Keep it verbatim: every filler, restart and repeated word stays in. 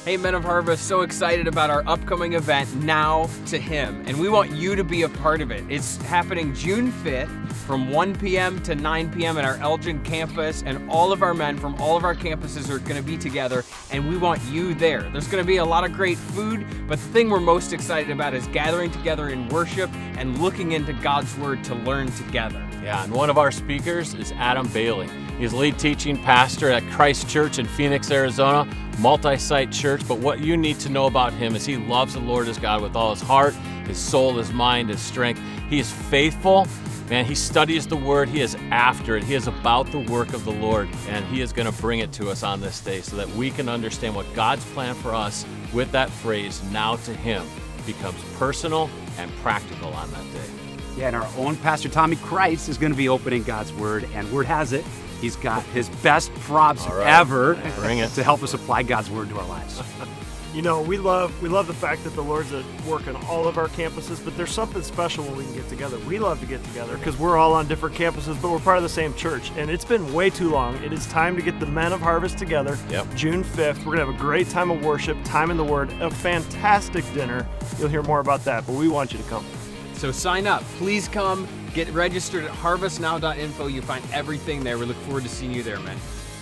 Hey, Men of Harvest, so excited about our upcoming event, Now to Him, and we want you to be a part of it. It's happening June fifth from one p m to nine p m at our Elgin campus, and all of our men from all of our campuses are going to be together, and we want you there. There's going to be a lot of great food, but the thing we're most excited about is gathering together in worship and looking into God's Word to learn together. Yeah, and one of our speakers is Adam Bailey. He's lead teaching pastor at Christ Church in Phoenix, Arizona, multi-site church, but what you need to know about him is he loves the Lord his God with all his heart, his soul, his mind, his strength. He is faithful. Man, he studies the Word. He is after it. He is about the work of the Lord, and he is going to bring it to us on this day so that we can understand what God's plan for us with that phrase, now to Him, becomes personal and practical on that day. Yeah, and our own Pastor Tommy Christ is going to be opening God's Word, and word has it, he's got his best props right. ever Bring it. to help us apply God's Word to our lives. You know, we love we love the fact that the Lord's at work on all of our campuses, but there's something special when we can get together. We love to get together because we're all on different campuses, but we're part of the same church, and it's been way too long. It is time to get the Men of Harvest together. Yep. June fifth, we're going to have a great time of worship, time in the Word, a fantastic dinner. You'll hear more about that, but we want you to come. So sign up. Please come. Get registered at harvest now dot info. You find everything there. We look forward to seeing you there, men.